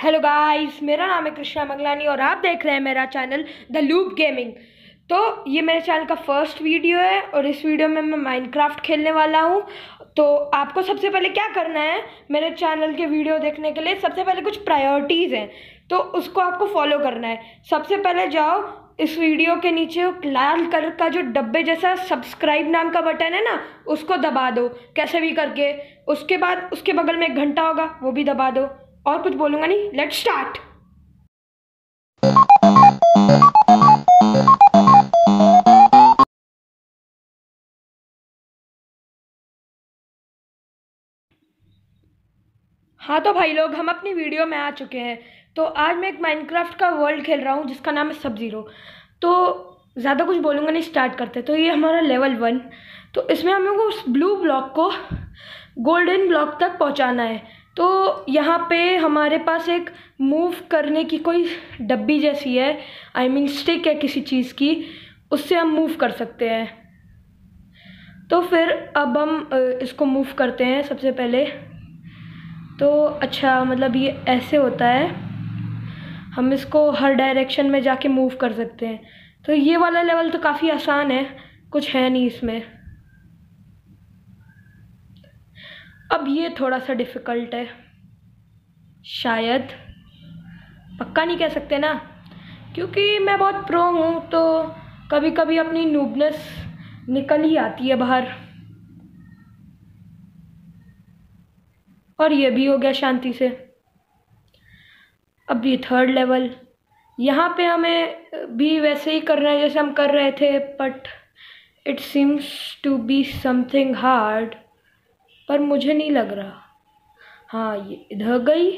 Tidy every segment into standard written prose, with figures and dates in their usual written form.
Hello guys, मेरा नाम है कृष्णा मंगलानी और आप देख रहे हैं मेरा चैनल द लूप गेमिंग। तो ये मेरे चैनल का फर्स्ट वीडियो है और इस वीडियो में मैं माइनक्राफ्ट खेलने वाला हूँ। तो आपको सबसे पहले क्या करना है, मेरे चैनल के वीडियो देखने के लिए सबसे पहले कुछ प्रायोरिटीज़ हैं, तो उसको आपको फॉलो करना है। सबसे पहले जाओ इस वीडियो के नीचे लाल कलर का जो डब्बे जैसा सब्सक्राइब नाम का बटन है ना, उसको दबा दो कैसे भी करके। उसके बाद उसके बगल में एक घंटा होगा, वो भी दबा दो। और कुछ बोलूँगा नहीं, लेट्स स्टार्ट। हाँ तो भाई लोग, हम अपनी वीडियो में आ चुके हैं। तो आज मैं एक माइनक्राफ्ट का वर्ल्ड खेल रहा हूँ जिसका नाम है सब ज़ीरो। तो ज़्यादा कुछ बोलूँगा नहीं, स्टार्ट करते। तो ये हमारा लेवल 1। तो इसमें हमें को उस ब्लू ब्लॉक को गोल्डन ब्लॉक तक पहुँचाना है। तो यहाँ पे हमारे पास एक मूव करने की कोई डब्बी जैसी है, आई मीन स्टिक है किसी चीज़ की, उससे हम मूव कर सकते हैं। तो फिर अब हम इसको मूव करते हैं सबसे पहले। तो अच्छा, मतलब ये ऐसे होता है, हम इसको हर डायरेक्शन में जाके मूव कर सकते हैं। तो ये वाला लेवल तो काफ़ी आसान है, कुछ है नहीं इसमें। अब ये थोड़ा सा डिफ़िकल्ट है शायद, पक्का नहीं कह सकते ना, क्योंकि मैं बहुत प्रो हूँ तो कभी कभी अपनी नूबनेस निकल ही आती है बाहर। और ये भी हो गया शांति से। अब ये थर्ड लेवल, यहाँ पे हमें भी वैसे ही करना है जैसे हम कर रहे थे, but it seems to be something hard, पर मुझे नहीं लग रहा। हाँ, ये इधर गई।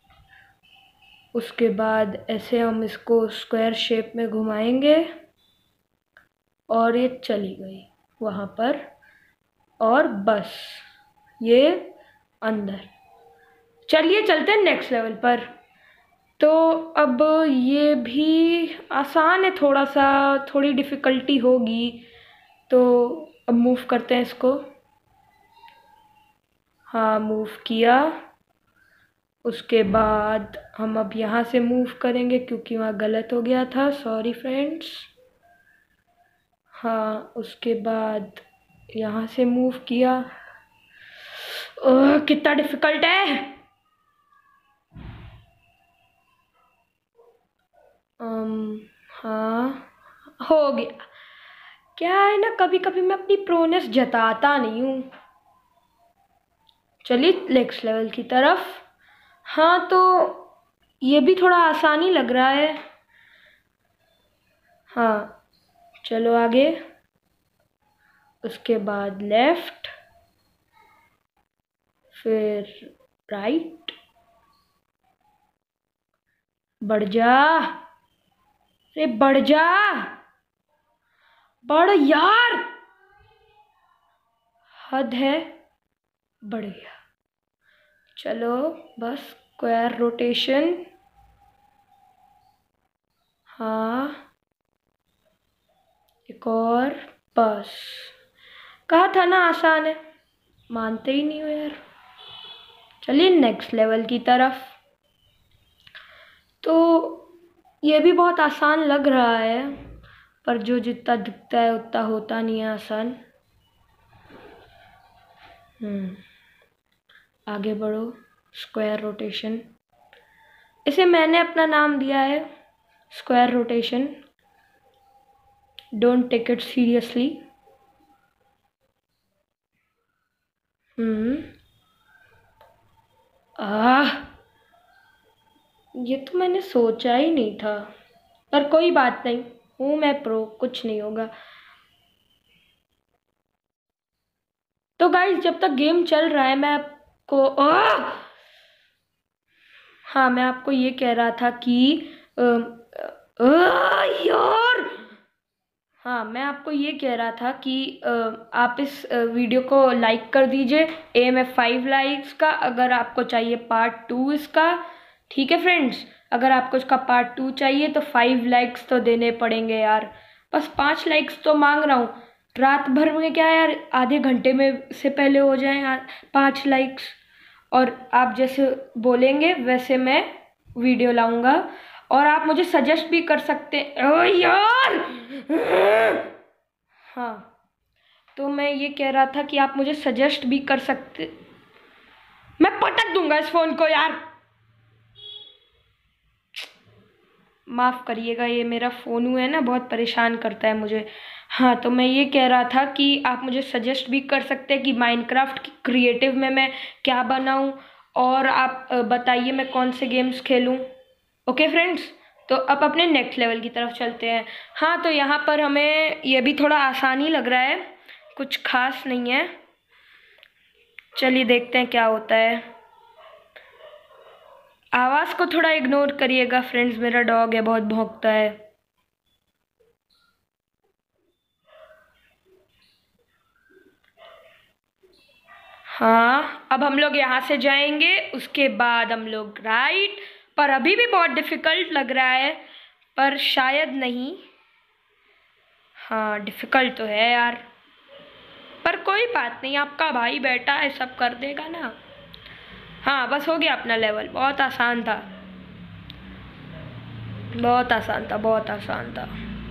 उसके बाद ऐसे हम इसको स्क्वायर शेप में घुमाएंगे और ये चली गई वहाँ पर, और बस ये अंदर। चलिए चलते हैं नेक्स्ट लेवल पर। तो अब ये भी आसान है, थोड़ा सा थोड़ी डिफ़िकल्टी होगी। तो अब मूव करते हैं इसको। हाँ, मूव किया। उसके बाद हम अब यहाँ से मूव करेंगे क्योंकि वहाँ गलत हो गया था, सॉरी फ्रेंड्स। हाँ, उसके बाद यहाँ से मूव किया। कितना डिफ़िकल्ट है। हाँ, हो गया। क्या है ना, कभी कभी मैं अपनी प्रोनेस जताता नहीं हूँ। चलिए नेक्स्ट लेवल की तरफ। हाँ, तो ये भी थोड़ा आसान ही लग रहा है। हाँ, चलो आगे। उसके बाद लेफ्ट, फिर राइट। बढ़ जा, अरे बढ़ जा, बढ़ यार, हद है, बढ़ गया। चलो बस, स्क्वायर रोटेशन। हाँ, एक और, बस। कहा था ना आसान है, मानते ही नहीं हो यार। चलिए नेक्स्ट लेवल की तरफ। तो ये भी बहुत आसान लग रहा है, पर जो जितना दिखता है उतना होता नहीं है आसान। आगे बढ़ो, स्क्वायर रोटेशन। इसे मैंने अपना नाम दिया है square rotation, don't take it seriously. ये तो मैंने सोचा ही नहीं था, पर कोई बात नहीं, हूँ मैं प्रो, कुछ नहीं होगा। तो गाइस, जब तक गेम चल रहा है मैं आपको हाँ, मैं आपको ये कह रहा था कि यार, हाँ, मैं आपको ये कह रहा था कि आप इस वीडियो को लाइक कर दीजिए। एम है 5 लाइक्स का। अगर आपको चाहिए पार्ट 2 इसका, ठीक है फ्रेंड्स, अगर आपको इसका पार्ट 2 चाहिए तो 5 लाइक्स तो देने पड़ेंगे यार। बस 5 लाइक्स तो मांग रहा हूँ, रात भर में क्या यार, आधे घंटे में से पहले हो जाए यार 5 लाइक्स। और आप जैसे बोलेंगे वैसे मैं वीडियो लाऊंगा और आप मुझे सजेस्ट भी कर सकते। ओ यार, हाँ, तो मैं ये कह रहा था कि आप मुझे सजेस्ट भी कर सकते। मैं पटक दूंगा इस फ़ोन को यार, माफ़ करिएगा, ये मेरा फ़ोन है ना, बहुत परेशान करता है मुझे। हाँ, तो मैं ये कह रहा था कि आप मुझे सजेस्ट भी कर सकते हैं कि माइनक्राफ्ट की क्रिएटिव में मैं क्या बनाऊँ, और आप बताइए मैं कौन से गेम्स खेलूँ। ओके फ्रेंड्स, तो अब अपने नेक्स्ट लेवल की तरफ चलते हैं। हाँ, तो यहाँ पर हमें ये भी थोड़ा आसान ही लग रहा है, कुछ खास नहीं है। चलिए देखते हैं क्या होता है। आवाज़ को थोड़ा इग्नोर करिएगा फ्रेंड्स, मेरा डॉग है, बहुत भौंकता है। हाँ, अब हम लोग यहाँ से जाएंगे, उसके बाद हम लोग राइट, पर अभी भी बहुत डिफ़िकल्ट लग रहा है, पर शायद नहीं। हाँ, डिफ़िकल्ट तो है यार, पर कोई बात नहीं, आपका भाई बैठा है, सब कर देगा ना। हाँ, बस हो गया अपना लेवल, बहुत आसान था, बहुत आसान था, बहुत आसान था।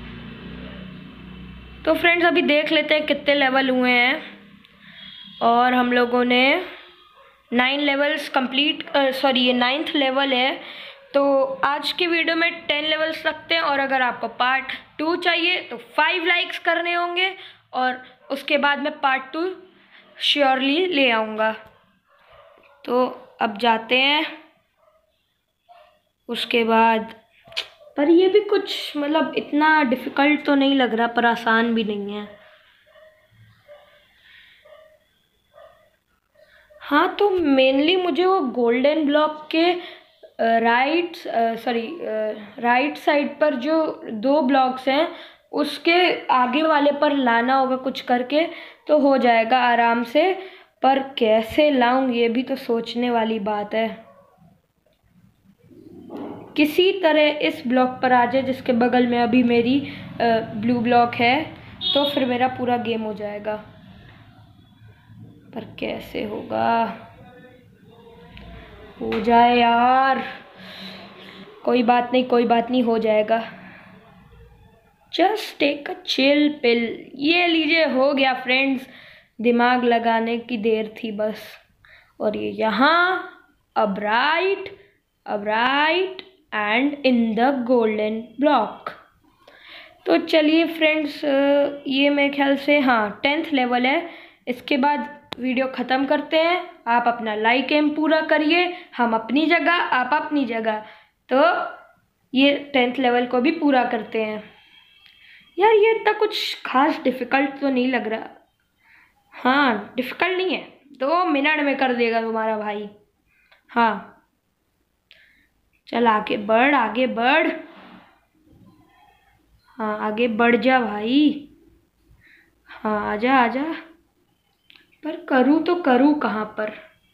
तो फ्रेंड्स अभी देख लेते हैं कितने लेवल हुए हैं, और हम लोगों ने 9 लेवल्स कंप्लीट, सॉरी ये 9th लेवल है। तो आज की वीडियो में 10 लेवल्स रखते हैं, और अगर आपको पार्ट 2 चाहिए तो 5 लाइक्स करने होंगे, और उसके बाद मैं पार्ट 2 श्योरली ले आऊँगा। तो अब जाते हैं उसके बाद, पर ये भी कुछ मतलब इतना डिफ़िकल्ट तो नहीं लग रहा, पर आसान भी नहीं है। हाँ, तो मेनली मुझे वो गोल्डन ब्लॉक के राइट साइड पर जो 2 ब्लॉक्स हैं उसके आगे वाले पर लाना होगा कुछ करके, तो हो जाएगा आराम से। पर कैसे लाऊं ये भी तो सोचने वाली बात है। किसी तरह इस ब्लॉक पर आ जाए जिसके बगल में अभी मेरी ब्लू ब्लॉक है, तो फिर मेरा पूरा गेम हो जाएगा। पर कैसे होगा, हो जाए यार, कोई बात नहीं, कोई बात नहीं, हो जाएगा। Just take a chill pill. ये लीजिए, हो गया फ्रेंड्स, दिमाग लगाने की देर थी बस। और ये यहाँ, अब right end in the golden block. तो चलिए फ्रेंड्स, ये मेरे ख्याल से हाँ 10th लेवल है। इसके बाद वीडियो ख़त्म करते हैं। आप अपना लाइक एम पूरा करिए, हम अपनी जगह, आप अपनी जगह। तो ये 10th लेवल को भी पूरा करते हैं। यार ये इतना कुछ खास डिफ़िकल्ट तो नहीं लग रहा। हाँ, डिफ़िकल्ट नहीं है, 2 मिनट में कर देगा तुम्हारा भाई। हाँ, चल आगे बढ़, आगे बढ़। हाँ, आगे बढ़ जा भाई। हाँ, आजा आजा। पर करूँ तो करूँ कहाँ पर?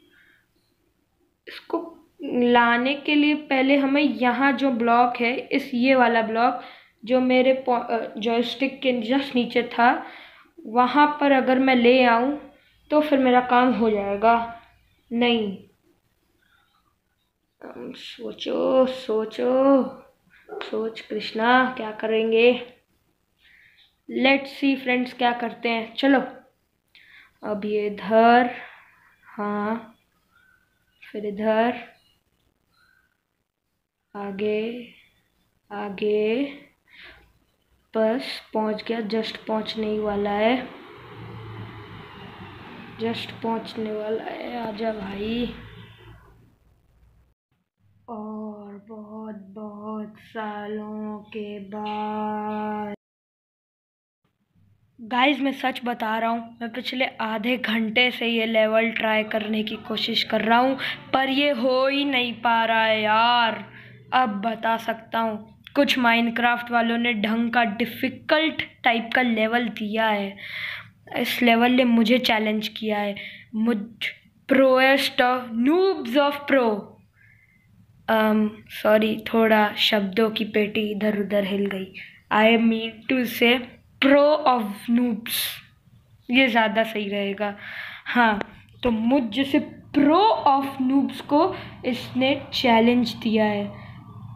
इसको लाने के लिए पहले हमें यहाँ जो ब्लॉक है, ये वाला ब्लॉक जो मेरे जॉयस्टिक के जस्ट नीचे था, वहाँ पर अगर मैं ले आऊँ तो फिर मेरा काम हो जाएगा। नहीं, सोचो सोचो, सोच कृष्णा, क्या करेंगे? लेट्स सी फ्रेंड्स, क्या करते हैं। चलो अब ये इधर, हाँ, फिर इधर, आगे आगे, बस पहुंच गया, जस्ट पहुंचने ही वाला है, जस्ट पहुंचने वाला है। आजा भाई। और बहुत बहुत सालों के बाद गाइस, मैं सच बता रहा हूँ, मैं पिछले आधे घंटे से ये लेवल ट्राई करने की कोशिश कर रहा हूँ, पर ये हो ही नहीं पा रहा है यार। अब बता सकता हूँ, कुछ माइनक्राफ्ट वालों ने ढंग का डिफ़िकल्ट टाइप का लेवल दिया है। इस लेवल ने मुझे चैलेंज किया है, मुझ proest of noobs of pro, sorry, थोड़ा शब्दों की पेटी इधर उधर हिल गई। I mean to say pro of noobs, ये ज़्यादा सही रहेगा। हाँ, तो मुझ जैसे प्रो ऑफ नूब्स को इसने चैलेंज दिया है।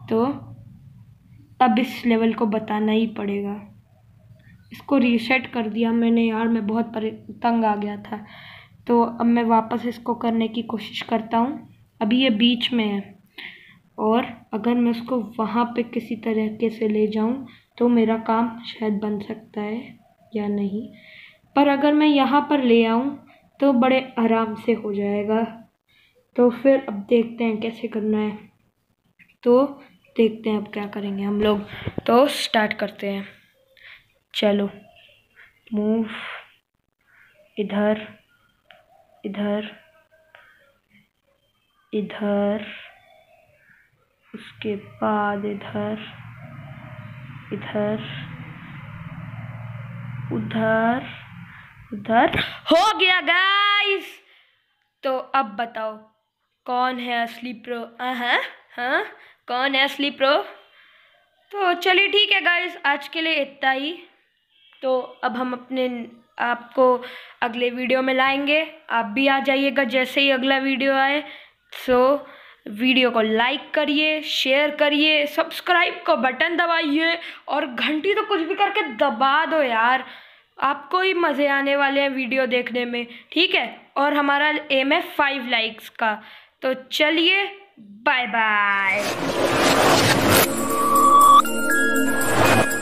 तो अब इस लेवल को बताना ही पड़ेगा। इसको रीसेट कर दिया मैंने यार, मैं बहुत तंग आ गया था। तो अब मैं वापस इसको करने की कोशिश करता हूँ। अभी ये बीच में है और अगर मैं उसको वहाँ पे किसी तरीके से ले जाऊँ तो मेरा काम शायद बन सकता है या नहीं, पर अगर मैं यहाँ पर ले आऊँ तो बड़े आराम से हो जाएगा। तो फिर अब देखते हैं कैसे करना है। तो देखते हैं अब क्या करेंगे हम लोग। तो स्टार्ट करते हैं। चलो मूव, इधर इधर इधर, उसके बाद इधर इधर उधर उधर। हो गया गाइस। तो अब बताओ कौन है असली प्रो? हाँ, कौन है असली प्रो? तो चलिए ठीक है गाइस, आज के लिए इतना ही। तो अब हम अपने आपको अगले वीडियो में लाएंगे। आप भी आ जाइएगा जैसे ही अगला वीडियो आए। सो वीडियो को लाइक करिए, शेयर करिए, सब्सक्राइब का बटन दबाइए और घंटी तो कुछ भी करके दबा दो यार। आपको ही मज़े आने वाले हैं वीडियो देखने में, ठीक है। और हमारा एम है 5 लाइक्स का। तो चलिए, बाय बाय।